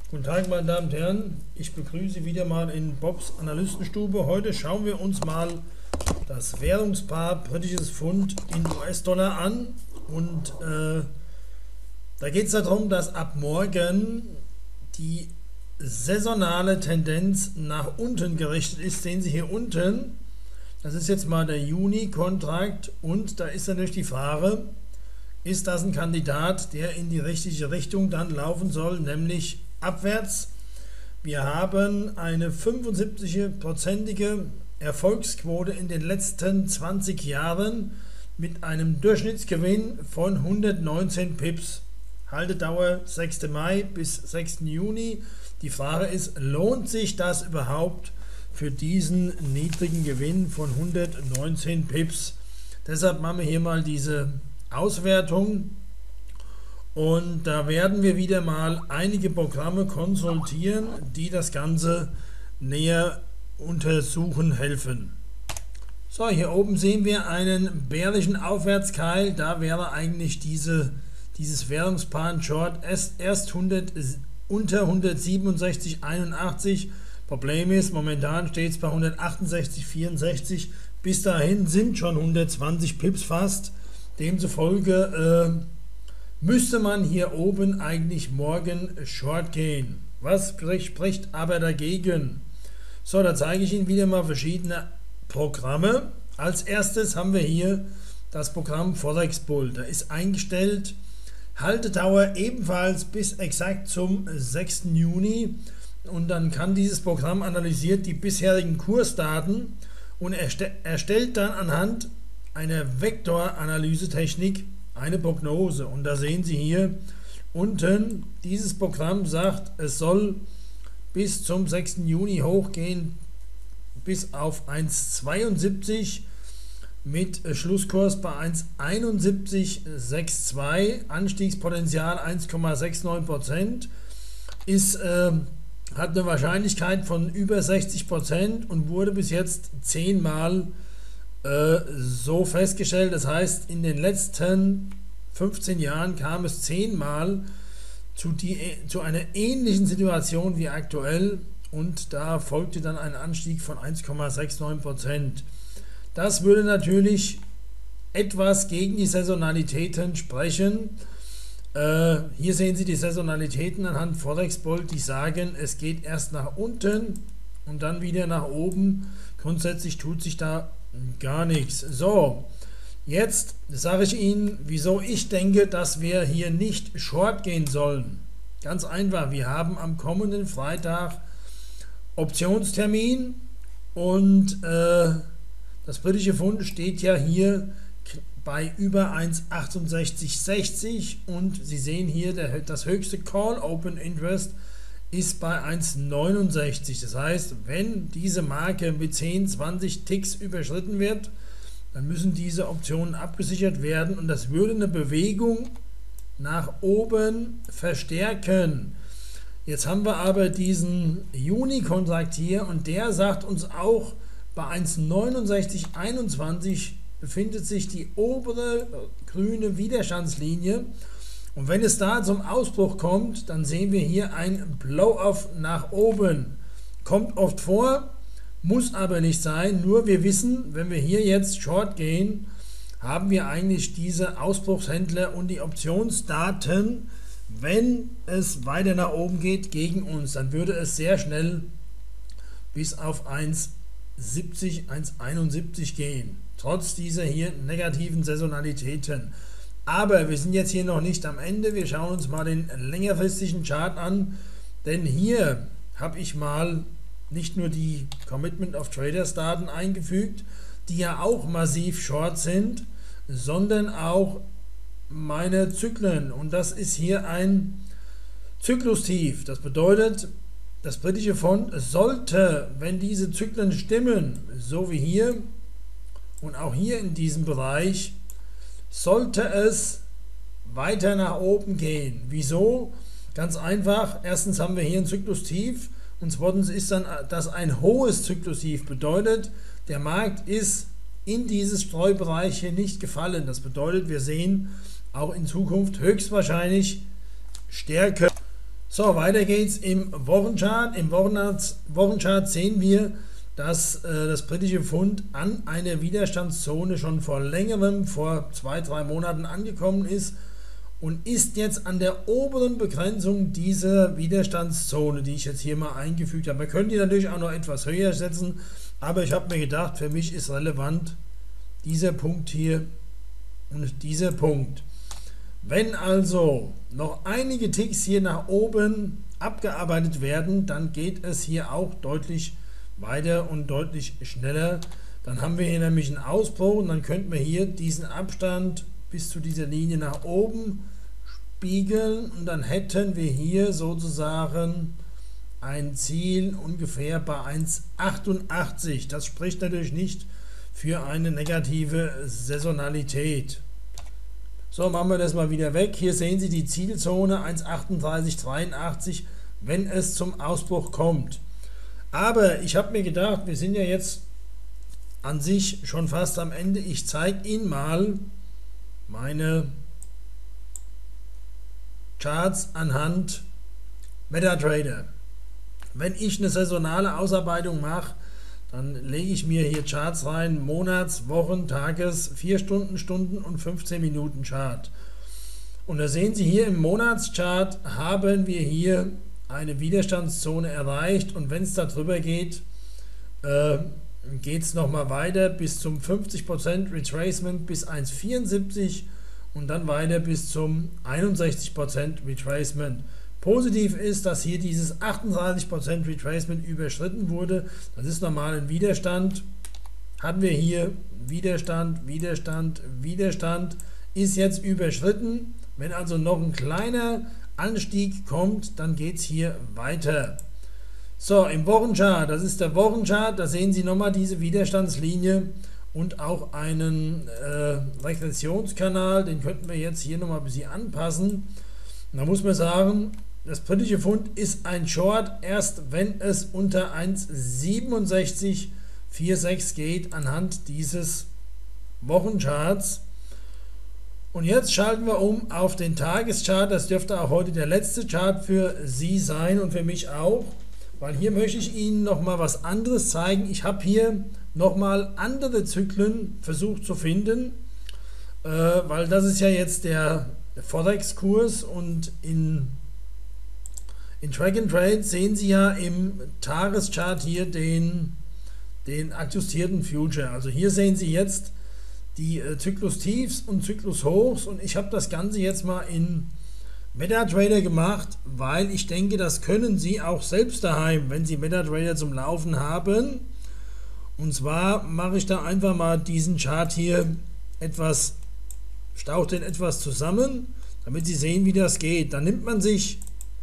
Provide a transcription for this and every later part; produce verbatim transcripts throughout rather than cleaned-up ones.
Guten Tag, meine Damen und Herren. Ich begrüße Sie wieder mal in Bobs Analystenstube. Heute schauen wir uns mal das Währungspaar britisches Pfund in U S-Dollar an. Und äh, da geht es darum, dass ab morgen die saisonale Tendenz nach unten gerichtet ist. Sehen Sie hier unten, das ist jetzt mal der Juni-Kontrakt. Und da ist natürlich die Frage, ist das ein Kandidat, der in die richtige Richtung dann laufen soll, nämlich abwärts. Wir haben eine fünfundsiebzig-prozentige Erfolgsquote in den letzten zwanzig Jahren mit einem Durchschnittsgewinn von hundertneunzehn Pips. Haltedauer sechster Mai bis sechster Juni. Die Frage ist, lohnt sich das überhaupt für diesen niedrigen Gewinn von hundertneunzehn Pips? Deshalb machen wir hier mal diese Auswertung. Und da werden wir wieder mal einige Programme konsultieren, die das Ganze näher untersuchen helfen. So, hier oben sehen wir einen bärischen Aufwärtskeil. Da wäre eigentlich diese, dieses Währungspaar ein Short erst, erst hundert, unter hundertsiebenundsechzig Komma einundachtzig. Problem ist, momentan steht es bei hundertachtundsechzig Komma vierundsechzig. Bis dahin sind schon hundertzwanzig Pips fast. Demzufolge äh, müsste man hier oben eigentlich morgen Short gehen. Was spricht aber dagegen? So, da zeige ich Ihnen wieder mal verschiedene Programme. Als erstes haben wir hier das Programm Forex Bull. Da ist eingestellt Haltedauer ebenfalls bis exakt zum sechster Juni. Und dann kann dieses Programm analysiert die bisherigen Kursdaten und erste erstellt dann anhand einer Vektoranalysetechnik eine Prognose. Und da sehen Sie hier unten, dieses Programm sagt, es soll bis zum sechster Juni hochgehen bis auf eins Komma zweiundsiebzig mit Schlusskurs bei eins Komma einundsiebzig Komma zweiundsechzig, Anstiegspotenzial eins Komma neunundsechzig Prozent, ist, äh, hat eine Wahrscheinlichkeit von über sechzig Prozent und wurde bis jetzt zehnmal so festgestellt. Das heißt, in den letzten fünfzehn Jahren kam es zehnmal zu, die, zu einer ähnlichen Situation wie aktuell und da folgte dann ein Anstieg von eins Komma neunundsechzig Prozent. Das würde natürlich etwas gegen die Saisonalitäten sprechen. Äh, hier sehen Sie die Saisonalitäten anhand Forex Bull, die sagen, es geht erst nach unten und dann wieder nach oben. Grundsätzlich tut sich da gar nichts. So, jetzt sage ich Ihnen, wieso ich denke, dass wir hier nicht Short gehen sollen. Ganz einfach, wir haben am kommenden Freitag Optionstermin und äh, das britische Pfund steht ja hier bei über eins Komma achtundsechzig sechzig und Sie sehen hier, der, das höchste Call Open Interest ist bei eins Komma neunundsechzig. Das heißt, wenn diese Marke mit zehn, zwanzig Ticks überschritten wird, dann müssen diese Optionen abgesichert werden und das würde eine Bewegung nach oben verstärken. Jetzt haben wir aber diesen Juni-Kontrakt hier und der sagt uns auch, bei eins Komma neunundsechzig einundzwanzig befindet sich die obere grüne Widerstandslinie. Und wenn es da zum Ausbruch kommt, dann sehen wir hier ein Blow-off nach oben. Kommt oft vor, muss aber nicht sein, nur wir wissen, wenn wir hier jetzt Short gehen, haben wir eigentlich diese Ausbruchshändler und die Optionsdaten, wenn es weiter nach oben geht, gegen uns. Dann würde es sehr schnell bis auf eins Komma siebzig, eins Komma einundsiebzig gehen, trotz dieser hier negativen Saisonalitäten. Aber wir sind jetzt hier noch nicht am Ende, wir schauen uns mal den längerfristigen Chart an, denn hier habe ich mal nicht nur die Commitment of Traders Daten eingefügt, die ja auch massiv short sind, sondern auch meine Zyklen und das ist hier ein Zyklustief. Das bedeutet, das britische Pfund sollte, wenn diese Zyklen stimmen, so wie hier und auch hier in diesem Bereich, sollte es weiter nach oben gehen. Wieso? Ganz einfach, erstens haben wir hier ein Zyklustief und zweitens ist dann das ein hohes Zyklustief, bedeutet, der Markt ist in dieses Streubereich hier nicht gefallen. Das bedeutet, wir sehen auch in Zukunft höchstwahrscheinlich Stärke. So, weiter geht's im Wochenchart. Im Wochenchart, Wochenchart sehen wir, dass äh, das britische Pfund an eine Widerstandszone schon vor längerem, vor zwei, drei Monaten angekommen ist und ist jetzt an der oberen Begrenzung dieser Widerstandszone, die ich jetzt hier mal eingefügt habe. Man könnte die natürlich auch noch etwas höher setzen, aber ich habe mir gedacht, für mich ist relevant dieser Punkt hier und dieser Punkt. Wenn also noch einige Ticks hier nach oben abgearbeitet werden, dann geht es hier auch deutlich weiter und deutlich schneller. Dann haben wir hier nämlich einen Ausbruch und dann könnten wir hier diesen Abstand bis zu dieser Linie nach oben spiegeln und dann hätten wir hier sozusagen ein Ziel ungefähr bei eins Komma achtundachtzig. Das spricht natürlich nicht für eine negative Saisonalität. So, machen wir das mal wieder weg. Hier sehen Sie die Zielzone eins Komma achtunddreißig dreiundachtzig, wenn es zum Ausbruch kommt. Aber ich habe mir gedacht, wir sind ja jetzt an sich schon fast am Ende. Ich zeige Ihnen mal meine Charts anhand MetaTrader. Wenn ich eine saisonale Ausarbeitung mache, dann lege ich mir hier Charts rein, Monats-, Wochen-, Tages-, vier Stunden, Stunden und fünfzehn Minuten Chart. Und da sehen Sie hier im Monatschart haben wir hier eine Widerstandszone erreicht und wenn es da drüber geht, äh, geht es nochmal weiter bis zum fünfzig Prozent Retracement bis eins Komma vierundsiebzig und dann weiter bis zum einundsechzig Prozent Retracement. Positiv ist, dass hier dieses achtunddreißig Prozent Retracement überschritten wurde. Das ist normal ein Widerstand. Hatten wir hier Widerstand, Widerstand, Widerstand, ist jetzt überschritten. Wenn also noch ein kleiner Anstieg kommt, dann geht es hier weiter. So, im Wochenchart, das ist der Wochenchart, da sehen Sie nochmal diese Widerstandslinie und auch einen äh, Regressionskanal, den könnten wir jetzt hier nochmal ein bisschen anpassen. Und da muss man sagen, das britische Pfund ist ein Short, erst wenn es unter eins Komma siebenundsechzig sechsundvierzig geht anhand dieses Wochencharts. Und jetzt schalten wir um auf den Tageschart. Das dürfte auch heute der letzte Chart für Sie sein und für mich auch, weil hier möchte ich Ihnen nochmal was anderes zeigen. Ich habe hier nochmal andere Zyklen versucht zu finden, äh, weil das ist ja jetzt der Forex-Kurs und in In Track and Trade sehen Sie ja im Tageschart hier den, den adjustierten Future. Also hier sehen Sie jetzt die äh, Zyklus-Tiefs und Zyklus-Hochs und ich habe das Ganze jetzt mal in MetaTrader gemacht, weil ich denke, das können Sie auch selbst daheim, wenn Sie MetaTrader zum Laufen haben. Und zwar mache ich da einfach mal diesen Chart hier etwas, stauche den etwas zusammen, damit Sie sehen, wie das geht. Dann nimmt man sich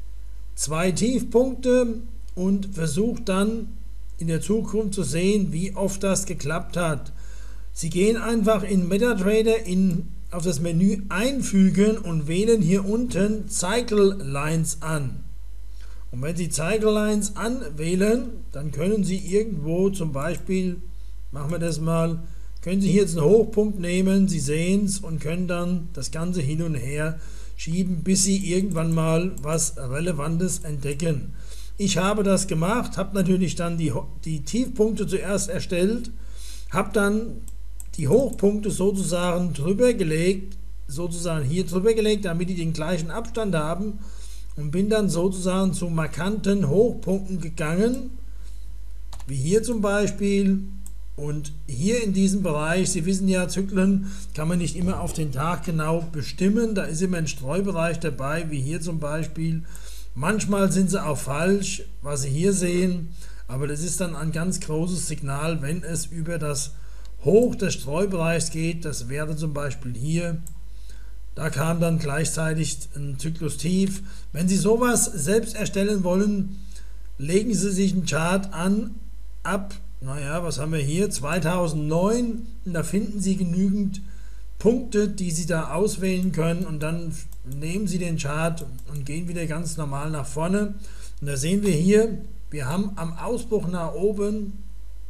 zwei Tiefpunkte und versucht dann in der Zukunft zu sehen, wie oft das geklappt hat. Sie gehen einfach in MetaTrader in, auf das Menü einfügen und wählen hier unten Cycle Lines an. Und wenn Sie Cycle Lines anwählen, dann können Sie irgendwo zum Beispiel, machen wir das mal, können Sie hier jetzt einen Hochpunkt nehmen, Sie sehen es und können dann das Ganze hin und her schieben, bis Sie irgendwann mal was Relevantes entdecken. Ich habe das gemacht, habe natürlich dann die, die Tiefpunkte zuerst erstellt, habe dann die Hochpunkte sozusagen drüber gelegt, sozusagen hier drüber gelegt, damit die den gleichen Abstand haben und bin dann sozusagen zu markanten Hochpunkten gegangen, wie hier zum Beispiel. Und hier in diesem Bereich, Sie wissen ja, Zyklen kann man nicht immer auf den Tag genau bestimmen, da ist immer ein Streubereich dabei, wie hier zum Beispiel. Manchmal sind sie auch falsch, was Sie hier sehen, aber das ist dann ein ganz großes Signal, wenn es über das Hoch des Streubereichs geht. Das wäre zum Beispiel hier, da kam dann gleichzeitig ein Zyklus tief. Wenn Sie sowas selbst erstellen wollen, legen Sie sich einen Chart an, ab Naja, was haben wir hier? zweitausendneun, und da finden Sie genügend Punkte, die Sie da auswählen können und dann nehmen Sie den Chart und gehen wieder ganz normal nach vorne. Und da sehen wir hier, wir haben am Ausbruch nach oben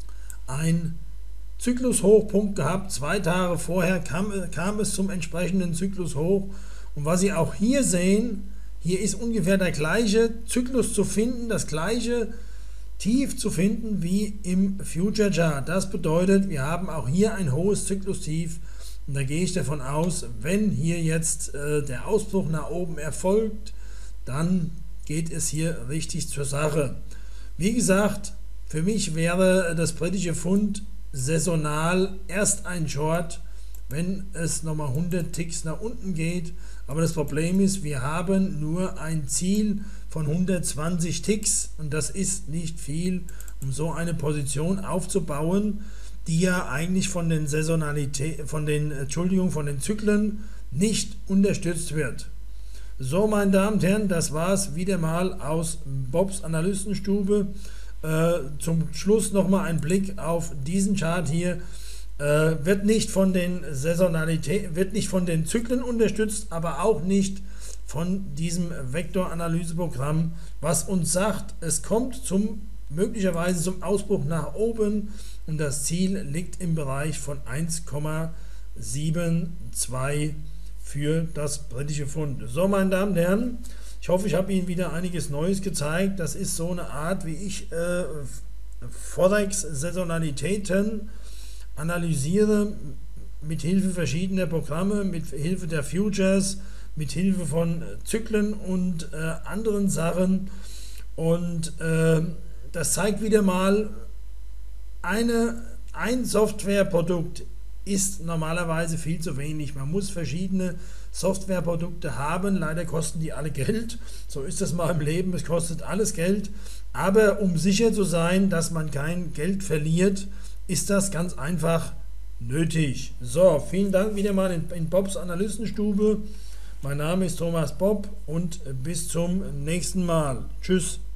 ein Zyklushochpunkt gehabt. Zwei Tage vorher kam, kam es zum entsprechenden Zyklushoch. Und was Sie auch hier sehen, Hier ist ungefähr der gleiche Zyklus zu finden, das gleiche Tief zu finden wie im Future Chart. Das bedeutet, wir haben auch hier ein hohes Zyklustief. Und da gehe ich davon aus, wenn hier jetzt äh, der Ausbruch nach oben erfolgt, dann geht es hier richtig zur Sache. Wie gesagt, für mich wäre das britische Pfund saisonal erst ein Short, wenn es nochmal hundert Ticks nach unten geht. Aber das Problem ist, wir haben nur ein Ziel von hundertzwanzig Ticks und das ist nicht viel, um so eine Position aufzubauen, die ja eigentlich von den Saisonalität, von den, Entschuldigung, von den Zyklen nicht unterstützt wird. So, meine Damen und Herren, das war es wieder mal aus Bobs Analystenstube. Äh, zum Schluss nochmal ein Blick auf diesen Chart hier. Äh, wird nicht von den Saisonalität, wird nicht von den Zyklen unterstützt, aber auch nicht von diesem Vektoranalyseprogramm, was uns sagt, es kommt zum möglicherweise zum Ausbruch nach oben und das Ziel liegt im Bereich von eins Komma zweiundsiebzig für das britische Pfund. So, meine Damen und Herren, ich hoffe, ich habe Ihnen wieder einiges Neues gezeigt. Das ist so eine Art, wie ich äh, Forex-Saisonalitäten analysiere, mit Hilfe verschiedener Programme, mit Hilfe der Futures, mit Hilfe von Zyklen und äh, anderen Sachen. Und äh, das zeigt wieder mal, eine, ein Softwareprodukt ist normalerweise viel zu wenig. Man muss verschiedene Softwareprodukte haben. Leider kosten die alle Geld. So ist das mal im Leben. Es kostet alles Geld. Aber um sicher zu sein, dass man kein Geld verliert, ist das ganz einfach nötig. So, vielen Dank wieder mal in, in Bobs Analystenstube. Mein Name ist Thomas Bob und bis zum nächsten Mal. Tschüss.